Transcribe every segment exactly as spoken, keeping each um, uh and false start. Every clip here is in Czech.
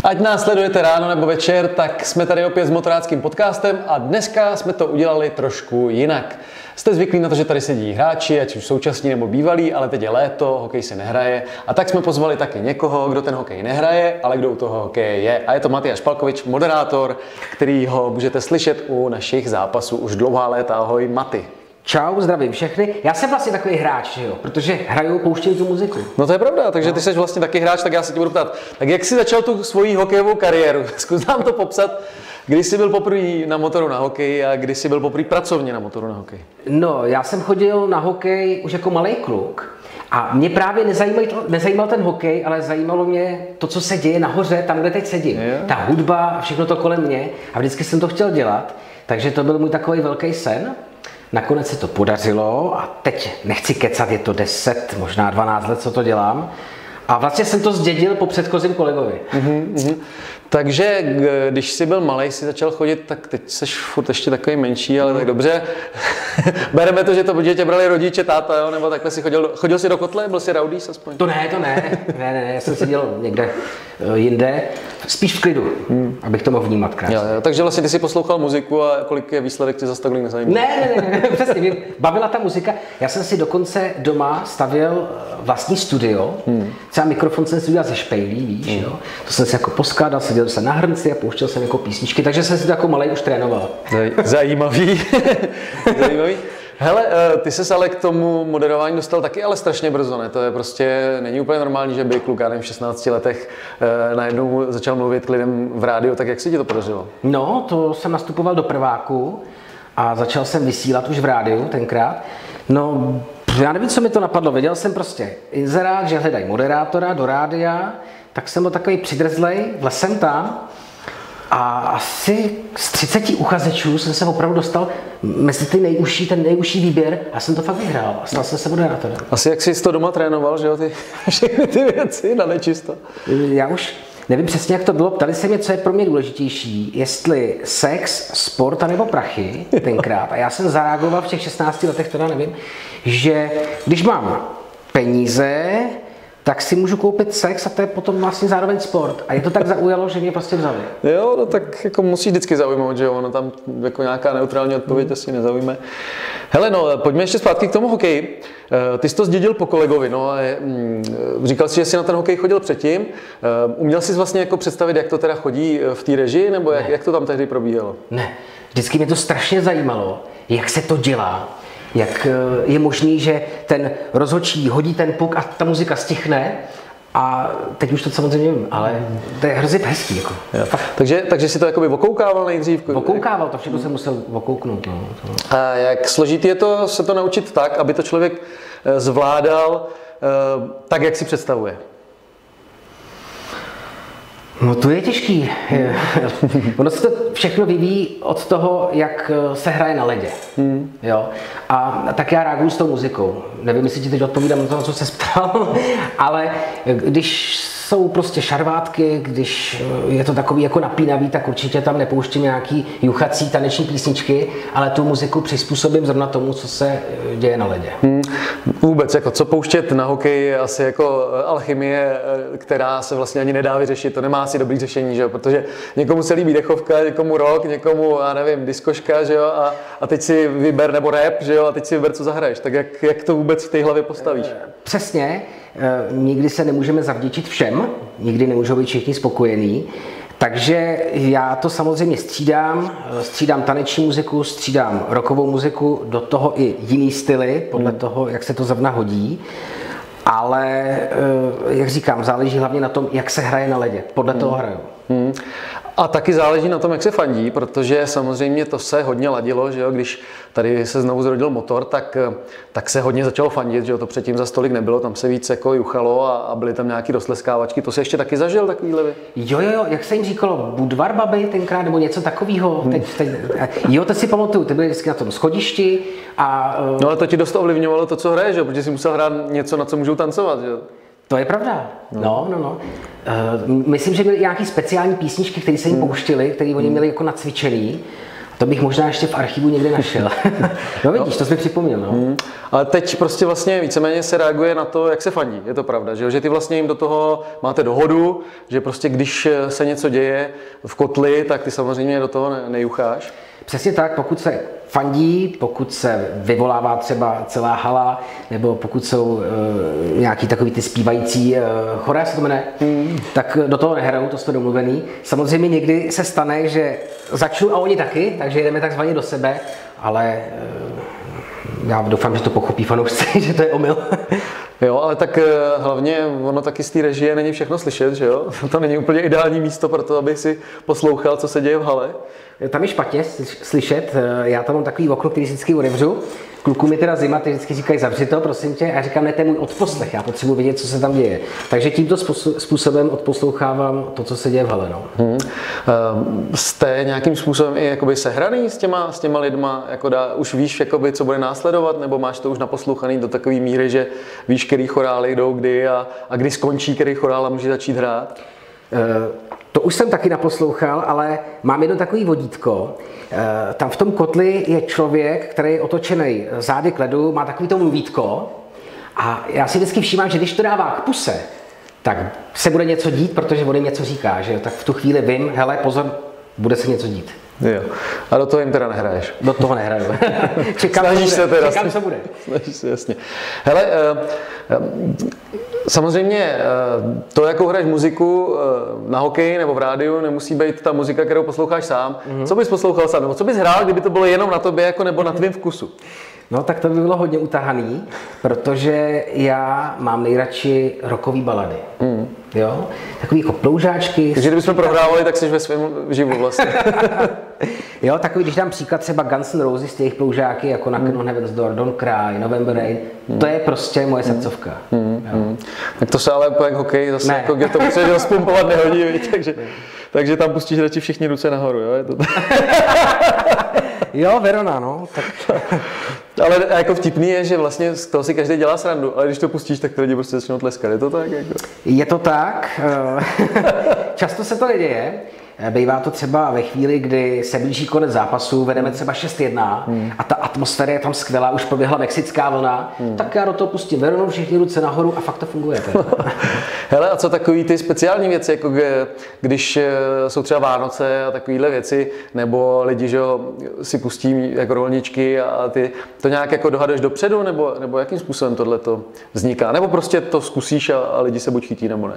Ať nás sledujete ráno nebo večer, tak jsme tady opět s motoráckým podcastem a dneska jsme to udělali trošku jinak. Jste zvyklí na to, že tady sedí hráči, ať už současní nebo bývalí, ale teď je léto, hokej se nehraje. A tak jsme pozvali taky někoho, kdo ten hokej nehraje, ale kdo u toho hokeje je. A je to Matyáš Palkovič, moderátor, kterýho můžete slyšet u našich zápasů už dlouhá léta. Ahoj, Maty. Čau, zdravím všechny. Já jsem vlastně takový hráč, že jo, protože hraju, pouštějí tu muziku. No to je pravda, takže ty jsi vlastně taky hráč, tak já se tě budu ptát. Tak jak jsi začal tu svoji hokejovou kariéru? Zkus nám to popsat. Kdy jsi byl poprvé na motoru na hokej a kdy jsi byl poprvé pracovně na motoru na hokej? No, já jsem chodil na hokej už jako malej kluk a mě právě nezajímal, nezajímal ten hokej, ale zajímalo mě to, co se děje nahoře, tam, kde teď sedím. Je. Ta hudba a všechno to kolem mě a vždycky jsem to chtěl dělat, takže to byl můj takový velký sen. Nakonec se to podařilo a teď nechci kecat, je to deset, možná dvanáct let, co to dělám. A vlastně jsem to zdědil po předchozím kolegovi. Mm-hmm, mm-hmm. Takže když jsi byl malej, si začal chodit, tak teď jsi furt ještě takový menší, ale mm. tak dobře. Bereme to, že to že tě brali rodiče, táta, jo? Nebo takhle si chodil, chodil jsi do kotle, byl jsi rowdies aspoň? To ne, to ne, ne, ne, ne, já jsem seděl někde jinde, spíš v klidu, mm. abych to mohl vnímat krásně. Jo, jo, takže vlastně ty si poslouchal muziku a kolik je výsledek tě zase takhle nezajímá? Ne, ne, ne, ne, přesně, mě bavila ta muzika. Já jsem si dokonce doma stavěl vlastní studio, mm. třeba mikrofon jsem si udělal ze špejlí, víš, mm. jo? To jsem si jako poskládal, seděl jsem na hrnci a pouštěl jsem jako písničky, takže jsem si to jako malej už trénoval. Zajímavý. Zajímavý. Hele, ty ses ale k tomu moderování dostal taky ale strašně brzo, ne? To je prostě, není úplně normální, že by kluk, já nevím, v šestnácti letech najednou začal mluvit k lidem v rádiu, tak jak se ti to podařilo? No, to jsem nastupoval do prváku a začal jsem vysílat už v rádiu tenkrát. No, já nevím, co mi to napadlo, věděl jsem prostě inzerát, že hledají moderátora do rádia, tak jsem byl takový přidrzlej, vlez jsem tam a asi z třiceti uchazečů jsem se opravdu dostal mezi ty nejužší, ten nejužší výběr a jsem to fakt vyhrál a stal jsem se moderátorem. Asi jak jsi to doma trénoval, že jo, ty všechny ty věci na nečisto? Já už nevím přesně, jak to bylo, ptali se mě, co je pro mě důležitější, jestli sex, sport anebo prachy tenkrát a já jsem zareagoval v těch šestnácti letech, teda nevím, že když mám peníze, tak si můžu koupit sex a to je potom vlastně zároveň sport. A je to tak zaujalo, že mě prostě vzali. Jo, no tak jako musí vždycky zaujmout, že jo, ono tam jako nějaká neutrální odpověď asi nezaujme. Hele, no, pojďme ještě zpátky k tomu hokeji. Ty jsi to zdědil po kolegovi, no, říkal jsi, že jsi na ten hokej chodil předtím. Uměl jsi vlastně jako představit, jak to teda chodí v té režii, nebo jak, jak to tam tehdy probíhalo? Ne, vždycky mě to strašně zajímalo, jak se to dělá. Jak je možný, že ten rozhodčí hodí ten puk a ta muzika stichne a teď už to samozřejmě vím, ale to je hrozně hezký. Jako. Takže, takže si to jakoby okoukával nejdřív? Okoukával, to všechno jsem musel okouknout. No. A jak složitý je to se to naučit tak, aby to člověk zvládal tak, jak si představuje? No to je těžký. Ono se to všechno vyvíjí od toho, jak se hraje na ledě. Hmm. Jo? A tak já reaguju s tou muzikou. Nevím, jestli ti teď odpovídám na to, na co se ptal, ale když jsou prostě šarvátky, když je to takový jako napínavý, tak určitě tam nepouštím nějaký juchací taneční písničky, ale tu muziku přizpůsobím zrovna tomu, co se děje na ledě. Hmm. Vůbec, jako co pouštět na hokej je asi jako alchymie, která se vlastně ani nedá vyřešit, to nemá asi dobrý řešení, že jo? Protože někomu se líbí dechovka, někomu rock, někomu, já nevím, diskoška, že jo, a, a teď si vyber, nebo rap, že jo, a teď si vyber, co zahraješ, tak jak, jak to vůbec v té hlavě postavíš? Přesně, nikdy se nemůžeme zavděčit všem, nikdy nemůžou být všichni spokojení, takže já to samozřejmě střídám, střídám taneční muziku, střídám rockovou muziku, do toho i jiný styly, podle hmm. toho, jak se to zrovna hodí. Ale, jak říkám, záleží hlavně na tom, jak se hraje na ledě. Podle hmm. toho hraju. Hmm. A taky záleží na tom, jak se fandí, protože samozřejmě to se hodně ladilo, že jo? Když tady se znovu zrodil motor, tak, tak se hodně začalo fandit, že jo? To předtím za stolik nebylo, tam se víc jako juchalo a, a byly tam nějaký dosleskávačky. To se ještě taky zažil takovýhle? Jo, jo, jo, jak se jim říkalo, Budvar babi tenkrát, nebo něco takového. Hmm. Teď, teď, jo, to si pamatuju, ty byli vždycky na tom schodišti a... No ale to ti dost ovlivňovalo to, co hraješ, že jo? Protože jsi musel hrát něco, na co můžou tancovat, že jo? To je pravda. No, no, no. no. Uh, myslím, že byly nějaké speciální písničky, které se jim pouštily, které oni měli jako nacvičený. To bych možná ještě v archivu někde našel. No vidíš, no. To jsi mi připomněl. No. Hmm. Ale teď prostě vlastně víceméně se reaguje na to, jak se fandí. Je to pravda, že, že ty vlastně jim do toho máte dohodu, že prostě když se něco děje v kotli, tak ty samozřejmě do toho nejucháš. Přesně tak, pokud se fandí, pokud se vyvolává třeba celá hala, nebo pokud jsou e, nějaký takový ty zpívající e, choré, se to jmenuje, mm. tak do toho nehrajou, to jsme domluvený. Samozřejmě někdy se stane, že začnu a oni taky, takže jdeme takzvaně do sebe, ale e, já doufám, že to pochopí fanoušci, že to je omyl. Jo, ale tak hlavně ono taky z té režie není všechno slyšet, že jo? To není úplně ideální místo pro to, aby si poslouchal, co se děje v hale. Tam je špatně slyšet, já tam mám takový okno, který vždycky otevřu. Kluků mi teda zima, ty vždycky říkají zavři to, prosím tě, a já říkám, ne, to je můj odposlech, já potřebuji vědět, co se tam děje. Takže tímto způsobem odposlouchávám to, co se děje v hale. No. Hmm. Jste nějakým způsobem i jakoby sehraný s těma, s těma lidma, jako dá, už víš, jakoby, co bude následovat, nebo máš to už naposlouchaný do takové míry, že víš, který chorály jdou kdy a, a kdy skončí, který chorál a může začít hrát? Uh, To už jsem taky naposlouchal, ale mám jedno takový vodítko. Tam v tom kotli je člověk, který je otočený zády k ledu, má takový to mluvítko a já si vždycky všímám, že když to dává k puse, tak se bude něco dít, protože on jim něco říká, že jo? Tak v tu chvíli vím, hele, pozor, bude se něco dít. Jo. A do toho jim teda nehraješ? Do toho nehraju. Čekám, Snažíš se teda. Čekám, co bude. Snažíš se, jasně. Hele, samozřejmě to, jakou hraješ muziku na hokeji nebo v rádiu, nemusí být ta muzika, kterou posloucháš sám. Mm-hmm. Co bys poslouchal sám? Nebo co bys hrál, kdyby to bylo jenom na tobě jako nebo na tvém vkusu? No tak to by bylo hodně utahaný, protože já mám nejradši rockový balady. Mm. Jo? Takový jako ploužáčky. Takže kdybychom prohrávali, tak jsi ve svém živu vlastně. Jo, takový, když dám příklad třeba Guns N' Roses, těch ploužáky, jako na mm. Heaven's Door, Don't Cry, November Rain, mm. to je prostě moje srdcovka. Mm. Jo. Mm. Tak to se ale jako hokej zase, jako, kde to musíš rozpumpovat nehodí, takže, takže tam pustíš radši všichni ruce nahoru, jo? Je to Jo, Verona, no. Tak... Ale jako vtipný je, že vlastně z toho si každý dělá srandu, ale když to pustíš, tak ty lidi prostě začnou tleskat. Je to tak? Jako? Je to tak. Často se to neděje. Bývá to třeba ve chvíli, kdy se blíží konec zápasu, vedeme třeba šest jedna hmm. a ta atmosféra je tam skvělá, už proběhla mexická vlna, hmm. tak já do toho pustím Veronu, všichni ruce nahoru a fakt to funguje. Hele, a co takový ty speciální věci, jako když jsou třeba Vánoce a takovýhle věci, nebo lidi, že si pustí jako rolničky a ty to nějak jako dohaduješ dopředu, nebo, nebo jakým způsobem tohle to vzniká? Nebo prostě to zkusíš a, a lidi se buď chytí, nebo ne?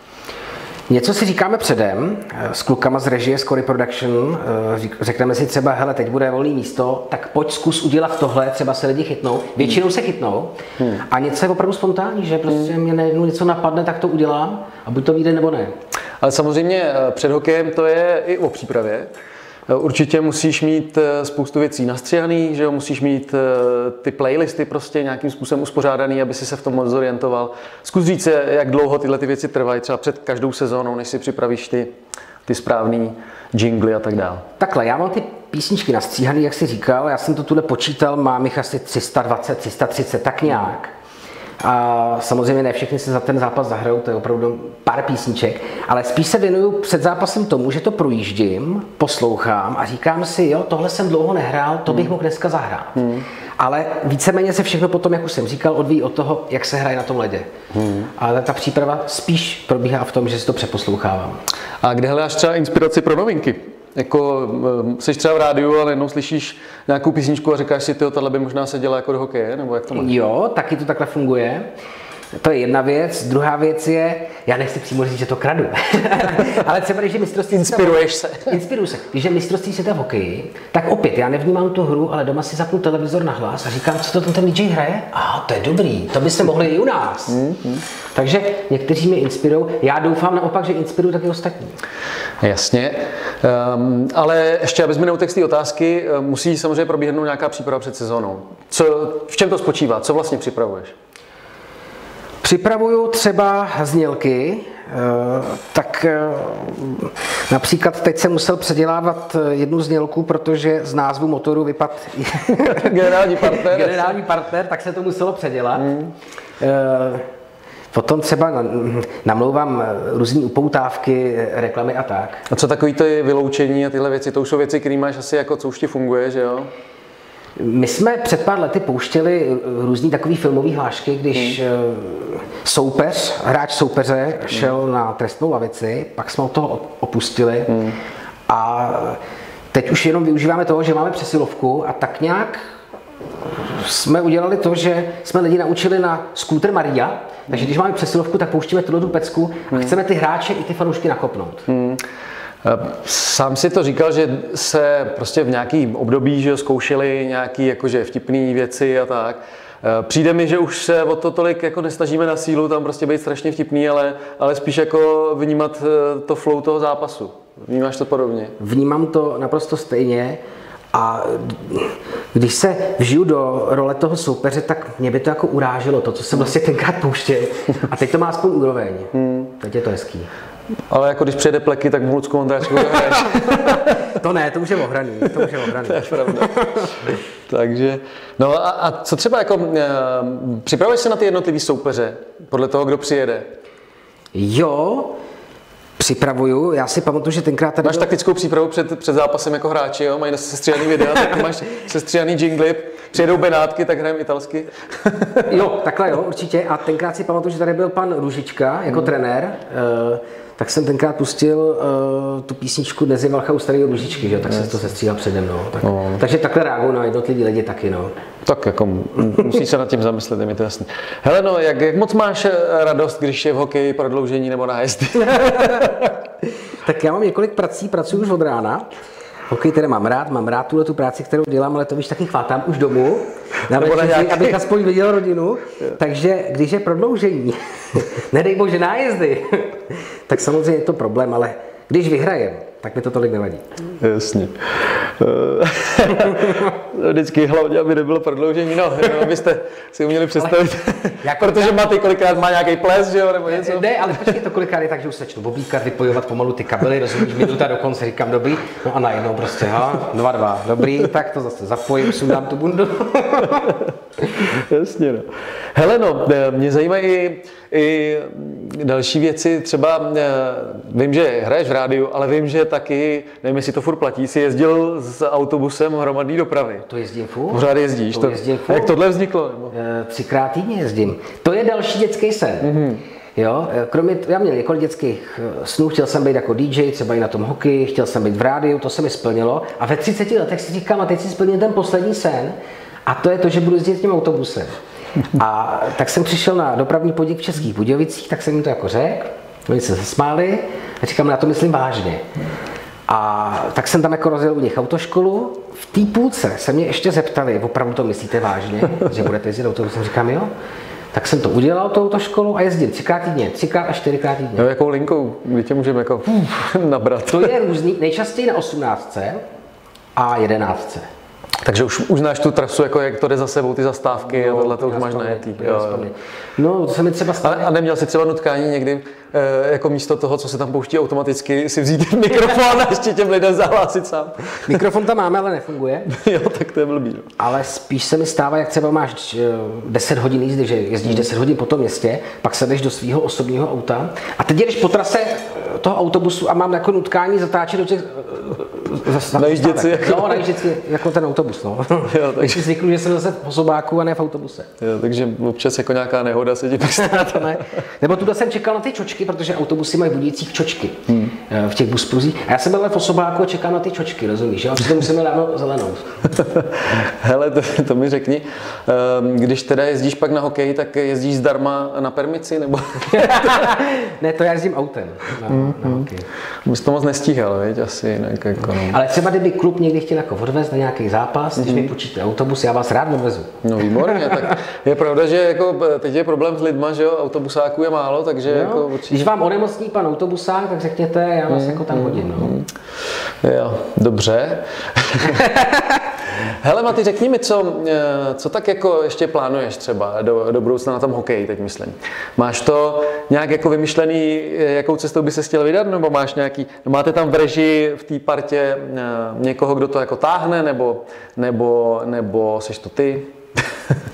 Něco si říkáme předem s klukama z režie, z Cory Production, řekneme si třeba, hele, teď bude volné místo, tak pojď zkus udělat tohle, třeba se lidi chytnou, většinou se chytnou hmm. a něco je opravdu spontánní, že prostě mě najednou něco napadne, tak to udělám a buď to vyjde nebo ne. Ale samozřejmě před hokejem to je i o přípravě. Určitě musíš mít spoustu věcí nastříhaný, že jo? Musíš mít ty playlisty prostě nějakým způsobem uspořádaný, aby si se v tom moc zorientoval. Zkus říct, jak dlouho tyhle ty věci trvají, třeba před každou sezónou, než si připravíš ty, ty správný jingly a tak dále. Takhle, já mám ty písničky nastříhaný, jak jsi říkal, já jsem to tuhle počítal, mám jich asi tři sta dvacet, tři sta třicet, tak nějak. A samozřejmě ne všechny se za ten zápas zahrajou, to je opravdu pár písniček, ale spíš se věnuju před zápasem tomu, že to projíždím, poslouchám a říkám si, jo, tohle jsem dlouho nehrál, to bych mohl dneska zahrát. Hmm. Ale víceméně se všechno potom, jak už jsem říkal, odvíjí od toho, jak se hraje na tom ledě. Hmm. Ale ta příprava spíš probíhá v tom, že si to přeposlouchávám. A kde hledáš třeba inspiraci pro novinky? Jako jsi třeba v rádiu, ale jednou slyšíš nějakou písničku a říkáš si, tyjo, tahle by možná se dělá jako do hokeje, nebo jak to máš? Jo, taky to takhle funguje. To je jedna věc. Druhá věc je, já nechci přímo říct, že to kradu, ale třeba když je mistrovství Inspiruješ se. Inspiruju se. Když je mistrovství světa v hokeji, tak opět, já nevnímám tu hru, ale doma si zapnu televizor na hlas a říkám, co to ten D J hraje? A ah, to je dobrý, to by se mohli i u nás. Mm-hmm. Takže někteří mě inspirují, já doufám naopak, že inspirují taky ostatní. Jasně, um, ale ještě, abys mi neutekl z té otázky, musí samozřejmě probíhnout nějaká příprava před sezónou. Co, v čem to spočívá? Co vlastně připravuješ? Připravuju třeba znělky, tak například teď jsem musel předělávat jednu znělku, protože z názvu motoru vypadl generální partner. generální partner, tak se to muselo předělat. Hmm. Potom třeba namlouvám různé upoutávky, reklamy a tak. A co takový ty vyloučení a tyhle věci? To už jsou věci, které máš asi jako, co už ti funguje, že jo? My jsme před pár lety pouštěli různý takový filmový hlášky, když hmm. soupeř, hráč soupeře šel hmm. na trestnou lavici, pak jsme od toho opustili hmm. a teď už jenom využíváme toho, že máme přesilovku a tak nějak jsme udělali to, že jsme lidi naučili na skútr Maria, takže když máme přesilovku, tak pouštíme tuhle tu pecku a chceme ty hráče i ty fanoušky nakopnout. Hmm. Sám si to říkal, že se prostě v nějaký období, že zkoušeli nějaký jakože vtipný věci a tak. Přijde mi, že už se o to tolik jako nesnažíme na sílu tam prostě být strašně vtipný, ale, ale spíš jako vnímat to flow toho zápasu. Vnímáš to podobně? Vnímám to naprosto stejně. A když se vžiju do role toho soupeře, tak mě by to jako uráželo, to, co jsem vlastně tenkrát pouštěl. A teď to má aspoň úroveň. Hmm. Teď je to hezký. Ale jako když přijede Pleky, tak v Lucku Ondráčku hraješ. To ne, to už je ohraný. To už je ohraný. To je pravda. Takže, no a, a co třeba jako, uh, připravuješ se na ty jednotlivý soupeře podle toho, kdo přijede? Jo, připravuju. Já si pamatuju, že tenkrát tady máš byl... taktickou přípravu před, před zápasem jako hráči, jo? Mají sestříhaný videa, tak máš sestříhaný jingly, přijedou Benátky, tak hrajeme italsky. Jo, takhle jo, určitě. A tenkrát si pamatuju, že tady byl pan Růžička jako hmm. trenér, uh, tak jsem tenkrát pustil uh, tu písničku Dnes je Valcha u starého Růžičky, že? Tak jsem to sestříhal přede mnou. Tak, no. Takže takhle reaguju na jednotlivý lidi taky, no. Tak jako musíš se nad tím zamyslet, je mi to jasný. Hele, no, jak, jak moc máš radost, když je v hokeji prodloužení nebo nájezdy? Tak já mám několik prací, pracuji už od rána. Hokej teda mám rád, mám rád tuhle tu práci, kterou dělám, ale to víš, taky chvátám už domů, na večeři, abych aspoň viděl rodinu. Takže když je prodloužení, nedej bože nájezdy, tak samozřejmě je to problém, ale když vyhrajem, tak mi to tolik nevadí. Jasně. Vždycky hlavně, aby nebylo prodloužení, no, abyste si uměli představit, jako protože Maty kolikrát má nějaký ples, že jo, nebo něco. Ne, ale počkej, to kolikrát je tak, že už začnu oblíkat, vypojovat pomalu ty kabely, rozumíš, minuta dokonce, říkám dobrý, no a najednou prostě, ha, dva, dva, dobrý, tak to zase zapojím, sundám tu bundu. Jasně, no. Hele, no, mě zajímají i, i další věci, třeba vím, že hraješ v rádiu, ale vím, že taky, nevím, jestli to furt platí, jsi jezdil s autobusem hromadné dopravy. To jezdím furt. Pořád jezdíš. To to, jezdím furt. Jak tohle vzniklo? Nebo? Třikrát týdně jezdím. To je další dětský sen. Mm-hmm. Jo, kromě, já měl několik dětských snů, chtěl jsem být jako D J, třeba i na tom hokeji, chtěl jsem být v rádiu, to se mi splnilo. A ve třiceti letech si říkám, a teď si splnil ten poslední sen, a to je to, že budu jezdit tím autobusem. A tak jsem přišel na dopravní podnik v Českých Budějovicích, tak jsem jim to jako řekl, oni se zasmáli a říkám, já to myslím vážně. A tak jsem tam jako rozjel u nich autoškolu. V té půlce se mě ještě zeptali, opravdu to myslíte vážně, že budete jezdit autobusem? Říkám, jo. Tak jsem to udělal, tu autoškolu, a jezdil třikrát týdně, třikrát a čtyřikrát týdně. No, jakou linkou, kdy tě můžeme jako nabrat? To je různý, nejčastěji na osmnáctce a jedenáctce. Takže už, už znáš tu trasu, jako jak to jde za sebou, ty zastávky, no, a tohle to už máš najetý. No, to se mi třeba stane. A, a neměl jsi třeba nutkání někdy, e, jako místo toho, co se tam pouští automaticky, si vzít mikrofon a ještě těm lidem zahlásit sám? Mikrofon tam máme, ale nefunguje. Jo, tak to je blbý. No. Ale spíš se mi stává, jak třeba máš deset hodin jízdy, že jezdíš deset hodin po tom městě, pak sedeš do svého osobního auta a teď jdeš po trase toho autobusu a mám jako nutkání zatáčet do těch najíždět si jako... No, najíždět si jako ten autobus, no. Jo, takže... Zvyknu, že jsem zase v osobáku a ne v autobuse. Jo, takže občas jako nějaká nehoda se ti přistane. To ne. Nebo tuhle jsem čekal na ty čočky, protože autobusy mají v Budějcích čočky hmm. v těch buspruzích. A já jsem byl v osobáku a čekám na ty čočky, rozumíš? A přitom musíme dávno zelenou. Hele, to, to mi řekni, když teda jezdíš pak na hokej, tak jezdíš zdarma na permici, nebo? Ne, to já jezdím autem na, hmm. na hokej. Bys to moc nestíhal, veď? Asi jinak jako... Ale třeba kdyby klub někdy chtěl jako odvést na nějaký zápas, když mi počíte autobus, já vás rád odvezu. No výborně, tak je pravda, že jako teď je problém s lidma, že jo, autobusáků je málo, takže jo, jako určitě... Když vám onemocní pan autobusák, tak řekněte, já vás mm, jako tam hodím, no. Mm. Jo, dobře. Hele Maty, řekni mi, co, co tak jako ještě plánuješ třeba do, do budoucna na tom hokeji, teď myslím. Máš to nějak jako vymyšlený, jakou cestou by se chtěl vydat, nebo máš nějaký, máte tam v režii v té partě někoho, kdo to jako táhne, nebo, nebo, nebo seš to ty?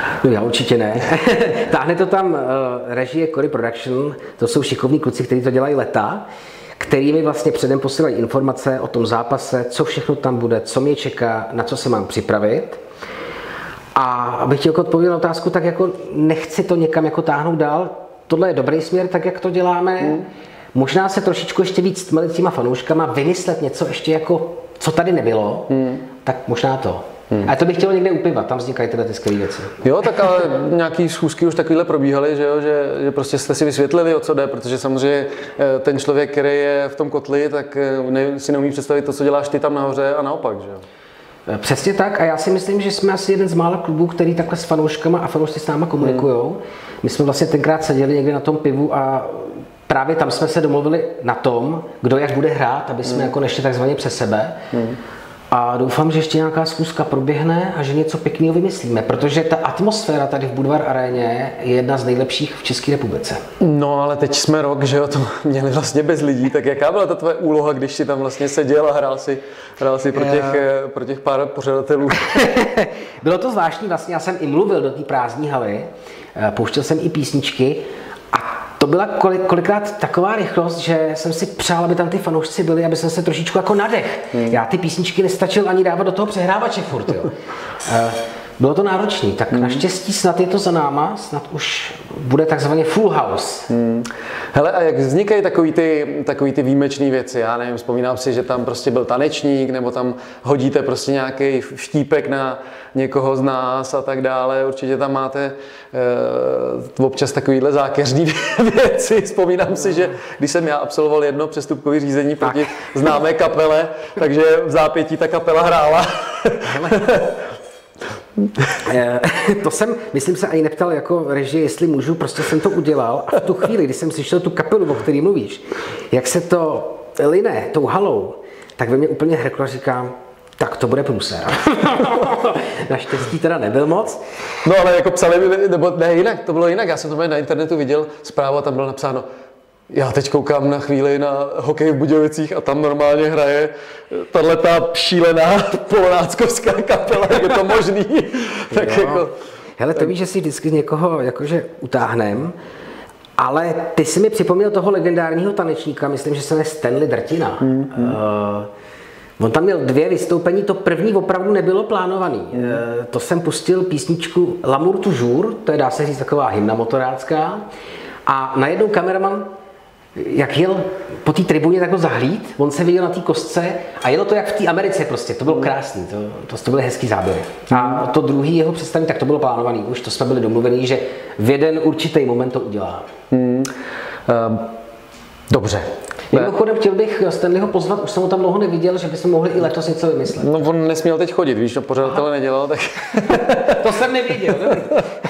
No já určitě ne. Táhne to tam uh, režie Cory Production, to jsou šikovní kluci, kteří to dělají leta, kterými vlastně předem posílají informace o tom zápase, co všechno tam bude, co mě čeká, na co se mám připravit. A abych ti jako odpověděl na otázku, tak jako nechci to někam jako táhnout dál. Tohle je dobrý směr, tak jak to děláme. Hmm. Možná se trošičku ještě víc stmelit těma fanouškama, vymyslet něco ještě jako, co tady nebylo, hmm. tak možná to. Hmm. A to bych chtěl někde u piva, tam vznikají tyhle ty skvělé věci. Jo, tak ale nějaký schůzky už takovýhle probíhaly, že jo, že, že prostě jste si vysvětlili, o co jde, protože samozřejmě ten člověk, který je v tom kotli, tak ne, si neumí představit to, co děláš ty tam nahoře a naopak, že jo. Přesně tak a já si myslím, že jsme asi jeden z mála klubů, který takhle s fanouškama a fanoušci s náma komunikujou. Hmm. My jsme vlastně tenkrát seděli někde na tom pivu a právě tam jsme se domluvili na tom, kdo jak bude hrát, aby jsme hmm. jako nešli takzvaně přes sebe. Hmm. A doufám, že ještě nějaká schůzka proběhne a že něco pěkného vymyslíme, protože ta atmosféra tady v Budvar aréně je jedna z nejlepších v České republice. No ale teď jsme rok, že jo, to měli vlastně bez lidí, tak jaká byla ta tvoje úloha, když si tam vlastně seděl a hrál si, hrál si pro, těch, pro těch pár pořadatelů? Bylo to zvláštní, vlastně já jsem i mluvil do té prázdní haly, pouštěl jsem i písničky a to byla kolik, kolikrát taková rychlost, že jsem si přál, aby tam ty fanoušci byli, aby jsem se trošičku jako nadech. Hmm. Já ty písničky nestačil ani dávat do toho přehrávače furt, jo. Bylo to náročné, tak hmm. naštěstí snad je to za náma, snad už bude takzvaně full house. Hmm. Hele, a jak vznikají takový ty, takový ty výjimečné věci? Já nevím, vzpomínám si, že tam prostě byl tanečník, nebo tam hodíte prostě nějaký štípek na někoho z nás a tak dále. Určitě tam máte e, občas takovýhle zákeřný věci. Vzpomínám si, že když jsem já absolvoval jedno přestupkové řízení proti známé kapele, takže v zápětí ta kapela hrála. To jsem, myslím se, ani neptal jako režie, jestli můžu, prostě jsem to udělal a v tu chvíli, kdy jsem slyšel tu kapelu, o který mluvíš, jak se to line tou halou, tak ve mě úplně hrklo a říkám, tak to bude průser. Naštěstí teda nebyl moc. No ale jako psali, nebo ne jinak, to bylo jinak, já jsem to na internetu viděl zprávu a tam bylo napsáno, já teď koukám na chvíli na hokej v Budějovicích a tam normálně hraje tato šílená polonáckovská kapela, jak je to možný. Tak jo. Jako, hele, to víš, že si vždycky někoho jakože utáhnem, ale ty jsi mi připomněl toho legendárního tanečníka, myslím, že se jmenuje Stanley Drtina. Mm, mm. Uh, on tam měl dvě vystoupení, to první opravdu nebylo plánovaný. Mm. Uh, to jsem pustil písničku L'amour toujours, to je, dá se říct, taková hymna motorácká. A najednou kameraman, jak jel po té tribuně, tak ho zahlíd, on se viděl na té kostce a jelo to jak v té Americe prostě, to bylo krásný, to, to, to byly hezký záběry. A to druhý jeho představení, tak to bylo plánovaný, už to jsme byli domluvení, že v jeden určitý moment to udělá. Hmm. Um, dobře. Mimochodem chtěl bych Stanleyho pozvat, už jsem ho tam dlouho neviděl, že bychom mohli i letos něco vymyslet. No on nesměl teď chodit, víš, to pořadatele nedělal, tak... To jsem nevěděl, dobrý.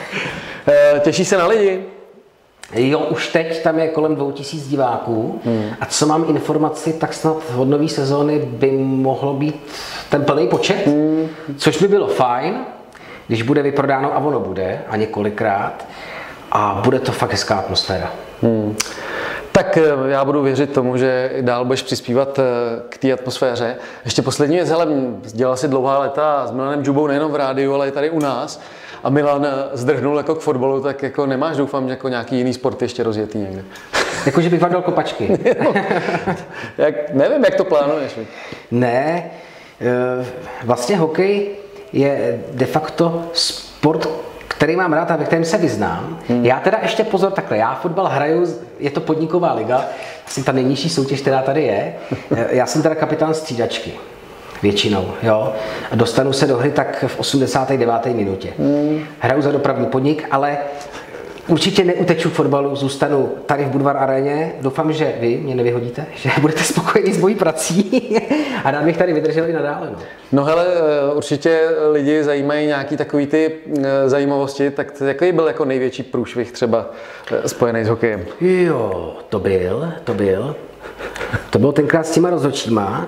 Těší se na lidi? Jo, už teď tam je kolem dvou tisíc diváků hmm. a co mám informaci, tak snad od nové sezóny by mohlo být ten plný počet, hmm. což by bylo fajn, když bude vyprodáno a ono bude a několikrát a bude to fakt hezká atmosféra. Hmm. Tak já budu věřit tomu, že dál budeš přispívat k té atmosféře. Ještě poslední věc, hele, dělal si dlouhá léta s Milanem Džubou nejenom v rádiu, ale i tady u nás. A Milan zdrhnul jako k fotbalu, tak jako nemáš, doufám, jako nějaký jiný sport ještě rozjetý někde. Jako, že bych vadil kopačky. No, jak, nevím, jak to plánuješ. Ne, vlastně hokej je de facto sport, který mám rád a ve kterém se vyznám. Hmm. Já teda ještě pozor takhle, já fotbal hraju, je to podniková liga, asi ta nejnižší soutěž, která tady je. Já jsem teda kapitán střídačky. Většinou, jo. A dostanu se do hry tak v osmdesáté deváté minutě. Hmm. Hraju za dopravní podnik, ale určitě neuteču fotbalu, zůstanu tady v Budvar aréně. Doufám, že vy mě nevyhodíte, že budete spokojení s mojí prací a rád bych tady vydržel i nadále. No, no hele, určitě lidi zajímají nějaký takový ty zajímavosti, tak jaký byl jako největší průšvih třeba spojený s hokejem? Jo, to byl, to byl. To bylo tenkrát s těma rozhodčíma.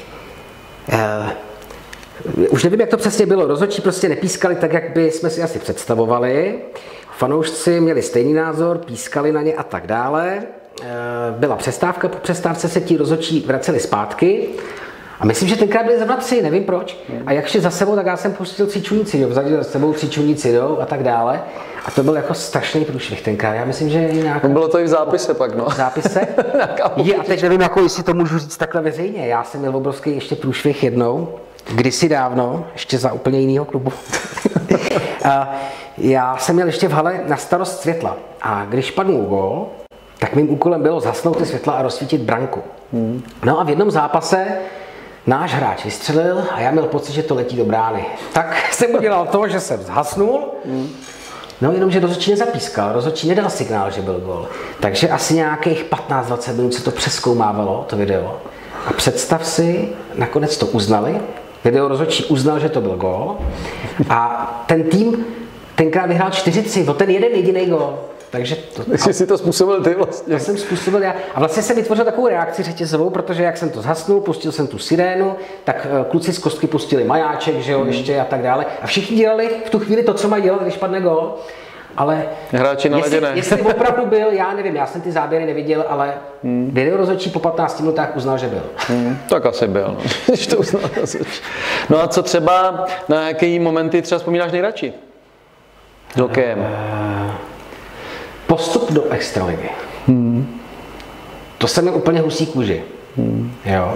Uh, už nevím, jak to přesně bylo. Rozhodčí prostě nepískali tak, jak by jsme si asi představovali. Fanoušci měli stejný názor, pískali na ně a tak dále. Uh, byla přestávka, po přestávce se ti rozhodčí vraceli zpátky A myslím, že tenkrát byli zrovna tři, nevím proč. A jak šli za sebou, tak já jsem pustil Cvičuníci, jo, vzadu za sebou Cvičuníci jdou a tak dále. A to byl jako strašný průšvih tenkrát. Já myslím, že nějaká... Bylo to i v zápise pak, no. V zápise? Je, a teď nevím, jako, jestli to můžu říct takhle veřejně. Já jsem měl obrovský ještě průšvih jednou, kdysi dávno, ještě za úplně jinýho klubu. A já jsem měl ještě v hale na starost světla. A když padnul gól, tak mým úkolem bylo zhasnout ty světla a rozsvítit branku. Hmm. No a v jednom zápase náš hráč vystřelil a já měl pocit, že to letí do brány. Tak jsem udělal to, že jsem zhasnul, hmm. no jenom, že rozhodčí nezapískal, rozhodčí nedal signál, že byl gól. Takže asi nějakých patnáct dvacet minut se to přezkoumávalo, to video. A představ si, nakonec to uznali, video rozhodčí uznal, že to byl gól. A ten tým tenkrát vyhrál čtyři tři, o ten jeden jediný gól. Takže to, Jestli si to způsobil ty vlastně. Já jsem způsobil já. A vlastně jsem vytvořil takovou reakci řetězovou, protože jak jsem to zhasnul, pustil jsem tu sirénu, tak kluci z kostky pustili majáček, že jo, hmm. ještě a tak dále. A všichni dělali v tu chvíli to, co mají dělat, když padne gól. Ale hráči na jestli, ledě ne. jestli opravdu byl, já nevím, já jsem ty záběry neviděl, ale hmm. video rozhodčí po patnácti minutách uznal, že byl. Hmm. Tak asi byl, no. Když to uznal rozhodčí. No a co třeba, na jaký momenty třeba vzpomínáš nejradši? S hokejem. Uh, Postup do extraligy. Hmm. To se mi úplně husí kůži. Hmm. Jo.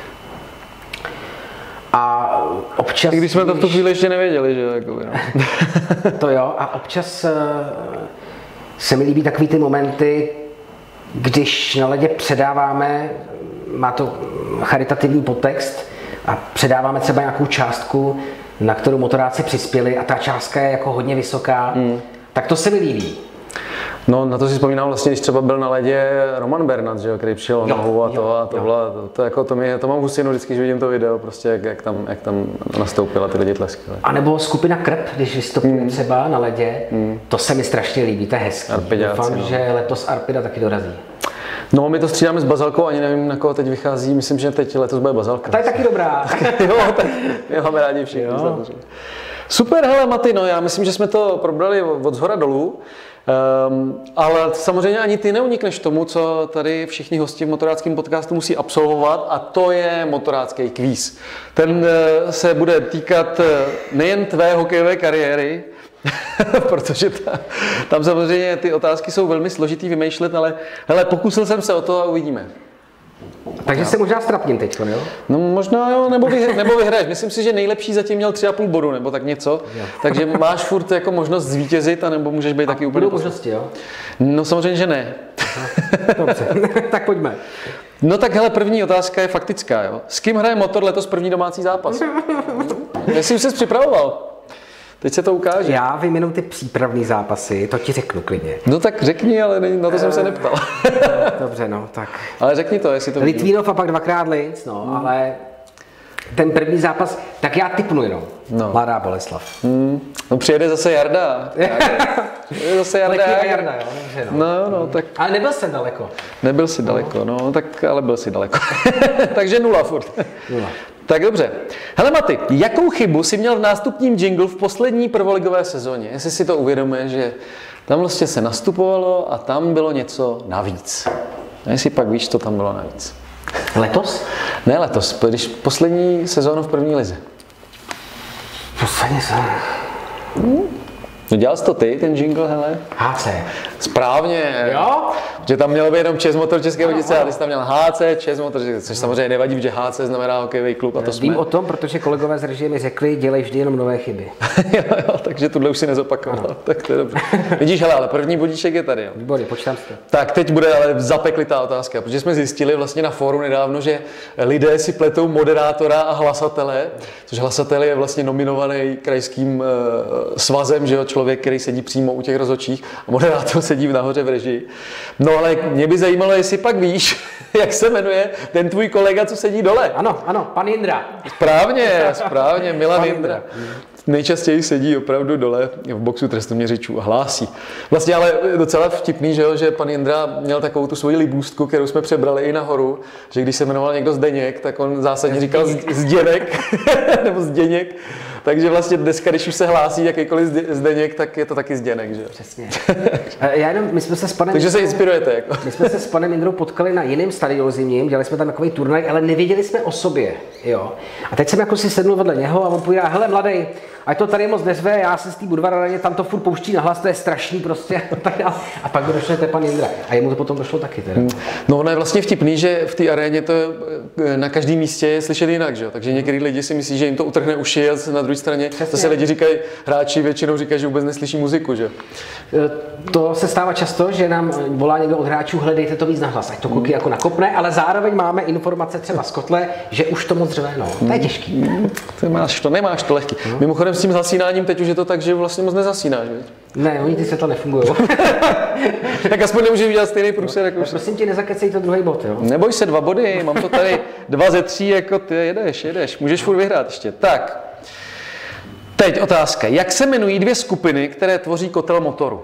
A občas... I když jsme to v tu chvíli ještě nevěděli, že jakoby, no. To jo, a občas uh, se mi líbí takový ty momenty, když na ledě předáváme, má to charitativní podtext, a předáváme třeba nějakou částku, na kterou motoráci přispěli a ta částka je jako hodně vysoká, hmm. tak to se mi líbí. No, na to si vzpomínám vlastně, když třeba byl na ledě Roman Bernat, že jo, který přišel nohou a to jo, a tohle, to, to, jako to, mě, to mám husinu vždycky, když vidím to video, prostě jak, jak, tam, jak tam nastoupila ty lidi tleskali. A nebo skupina Krp, když vystupuje hmm. třeba na ledě, hmm. to se mi strašně líbí, to je hezký. Doufám, no. že letos Arpida taky dorazí. No, my to střídáme s Bazalkou, ani nevím, na koho teď vychází, myslím, že teď letos bude Bazalka. Ta je taky dobrá. Jo, tak my máme rádi všichni. Super, hele Maty, no já myslím, že jsme to probrali od zhora dolů. Um, ale samozřejmě ani ty neunikneš tomu, co tady všichni hosti v motoráckém podcastu musí absolvovat, a to je motorácký kvíz. Ten uh, se bude týkat uh, nejen tvé hokejové kariéry, protože ta, tam samozřejmě ty otázky jsou velmi složitý vymýšlet, ale hele, pokusil jsem se o to a uvidíme. Takže se možná strapním teď, jo? No možná jo, nebo, vyhr, nebo vyhraješ. Myslím si, že nejlepší zatím měl tři a půl bodu, nebo tak něco. Jo. Takže máš furt jako možnost zvítězit, anebo můžeš být a taky úplně... Budou možnosti, jo? No samozřejmě, že ne. Dobře, tak pojďme. No tak hele, první otázka je faktická, jo. S kým hraje Motor letos první domácí zápas? Jestli už jsi připravoval. Teď se to ukáže. Já vím jenom ty přípravné zápasy, to ti řeknu klidně. No tak řekni, ale na to jsem se neptal. Dobře, no, tak. Ale řekni to, jestli to Litvínov a pak dvakrát Linz, no, hmm. ale ten první zápas, tak já tipnu jenom. No. Mladá Boleslav. Hmm. No přijede zase Jarda. Přijede zase Jarda. Letí Jarda, jo, dobře, no. No, no, tak... Ale nebyl jsem daleko. Nebyl jsi daleko, no, no tak ale byl jsi daleko. Takže nula furt. Nula. Tak dobře. Hele Maty, jakou chybu jsi měl v nástupním jingle v poslední prvoligové sezóně? Jestli si to uvědomuješ, že tam vlastně se nastupovalo a tam bylo něco navíc. A jestli pak víš, co tam bylo navíc. Letos? Ne letos, když poslední sezónu v první lize. Poslední sezónu. Hmm. No dělal jsi to ty, ten jingle, hele? H C. Správně. Jo? Že tam mělo být jenom Čes Motor České Budějovice, a ty jsi tam měl H C, Čes Motor České, což samozřejmě nevadí, protože H C znamená hokejový klub a to jsme. Vím o tom, protože kolegové z režie mi řekli, dělej vždy jenom nové chyby. jo, jo, takže tuhle už si nezopakoval, no. Tak to je dobře. Vidíš, hele, ale první bodíček je tady, jo. Výborně, počítám si to. Tak teď bude ale zapeklitá otázka, protože jsme zjistili vlastně na fóru nedávno, že lidé si pletou moderátora a hlasatele, což hlasatel je vlastně nominovaný krajským uh, svazem, že jo, člověk, který sedí přímo u těch rozhodčích, a moderátor sedí nahoře v režii. No ale mě by zajímalo, jestli pak víš, jak se jmenuje ten tvůj kolega, co sedí dole. Ano, ano, pan Jindra. Správně, správně, Milan Jindra. Nejčastěji sedí opravdu dole v boxu trestoměřičů a hlásí. Vlastně ale docela vtipný, že, jo, že pan Jindra měl takovou tu svoji libůstku, kterou jsme přebrali i nahoru, že když se jmenoval někdo Zdeněk, tak on zásadně říkal Zděnek, nebo Zděněk. Takže vlastně dneska, když už se hlásí jakýkoliv Zdeněk, tak je to taky Zděnek, že? Přesně. Já jenom, my jsme se s panem... Takže se inspirujete, jako. My jsme se s panem Jindrou potkali na jiném stadionu zimním, dělali jsme tam takový turnaj, ale nevěděli jsme o sobě, jo. A teď jsem jako si sednul vedle něho a on povídá, hele mladej, ať to tady moc nezve, já se z té Budvar Aréně tam to furt pouští na hlas, to je strašný prostě. A pak by došel pan Jindra. A jemu to potom došlo taky teda. No ono je vlastně vtipný, že v té aréně to na každém místě je slyšet jinak, že? Takže některý lidi si myslí, že jim to utrhne uši a na druhé straně Přesně. zase lidi říkají, hráči většinou říkají, že vůbec neslyší muziku, že? To se stává často, že nám volá někdo od hráčů, hledejte to víc na hlas, ať to kluky jako nakopne, ale zároveň máme informace třeba z kotle, že už to moc řve, no. To je těžký. Ty máš to, nemáš to lehký. No. Mimochodem s tím zasínáním teď už je to tak, že vlastně moc nezasínáš, viď? Ne, oni ty světla nefungují. Tak aspoň nemůžeš udělat stejný průser, jako už. Prosím tě, nezakecej to druhý bod, jo? Neboj se, dva body, mám to tady dva ze tří, jako ty jedeš, jedeš, můžeš furt vyhrát ještě. Tak, teď otázka, jak se jmenují dvě skupiny, které tvoří kotel motoru?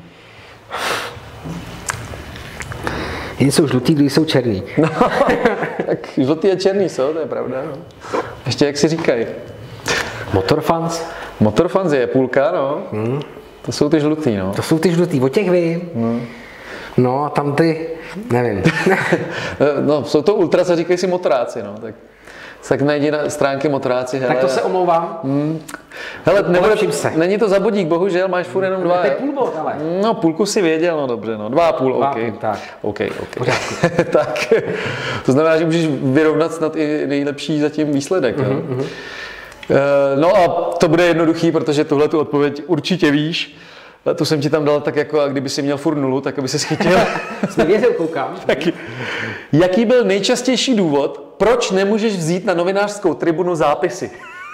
Jedni jsou žlutý, druhý jsou černý. No, tak žlutý a černý jsou, to je pravda. No. Ještě jak si říkají. Motorfans. Motorfans je půlka, no. Hmm. To jsou ty žlutý, no. To jsou ty žlutý, o těch vím. Hmm. No a tam ty, nevím. No, jsou to ultra, co říkají si motoráci, no. Tak, tak najdi na stránky motoráci, hele. Tak to se omlouvám. Hmm. Hele, nebude, se. Není to za bodík, bohužel, máš furt jenom dva. To je půl bod, ale. No, půlku si věděl, no dobře, no. Dva a půl, Dva OK. Půl, tak. OK, OK. Tak, to znamená, že můžeš vyrovnat snad i nejlepší zatím výsledek, mm-hmm, jo. Mm-hmm. No a to bude jednoduchý, protože tuhle tu odpověď určitě víš. Tu jsem ti tam dal tak jako, a kdyby si měl furt nulu, tak aby se schytil. Jsi věřil, koukám. Taky. Jaký byl nejčastější důvod, proč nemůžeš vzít na novinářskou tribunu zápisy?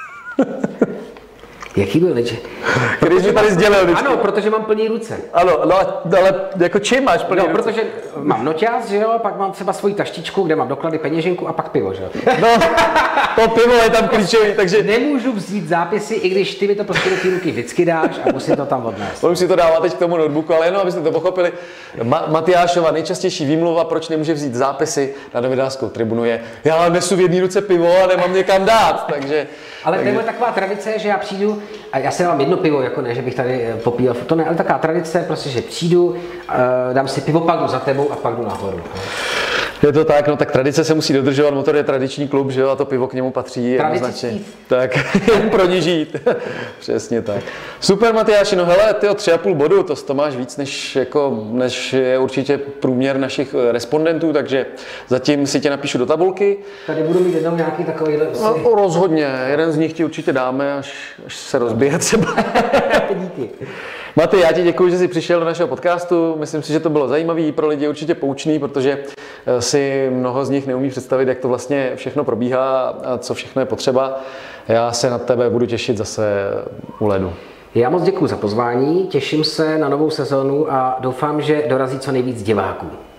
Jaký byl nejče? Když mi tady sdělil vždycky. Ano, protože mám plný ruce. Ano, no, ale jako čím máš plný no, ruce? Protože mám noťaz, že jo, pak mám třeba svoji taštičku, kde mám doklady, peněženku a pak pivo, že jo. No, to pivo je tam klíčový, takže... Nemůžu vzít zápisy, i když ty mi to prostě do té ruky vždycky dáš a musím to tam odnést. On už si to dává teď k tomu notebooku, ale jenom abyste to pochopili. Ma- Matyášova nejčastější výmluva, proč nemůže vzít zápisy na novinářskou tribunu je, já nesu v jedné ruce pivo a nemám někam dát, takže... Ale takže... to je taková tradice, že já přijdu a já si dám jedno pivo, jako ne, že bych tady popíjel, to ne, ale taková tradice, prostě, že přijdu, dám si pivo, pak jdu za tebou a pak jdu nahoru. Je to tak, no tak tradice se musí dodržovat, Motor je tradiční klub, že jo, a to pivo k němu patří jednoznačně. Tak, jen pro ní žít. Přesně tak. Super, Matyáši, no hele, ty o tři a půl bodu, to, to máš víc, než, jako, než je určitě průměr našich respondentů, takže zatím si tě napíšu do tabulky. Tady budu mít jednou nějaký takový... No, rozhodně, jeden z nich ti určitě dáme, až, až se rozbije třeba. Díky. Maty, já ti děkuji, že jsi přišel do našeho podcastu. Myslím si, že to bylo zajímavé, pro lidi určitě poučný, protože si mnoho z nich neumí představit, jak to vlastně všechno probíhá a co všechno je potřeba. Já se na tebe budu těšit zase u ledu. Já moc děkuji za pozvání, těším se na novou sezonu a doufám, že dorazí co nejvíc diváků.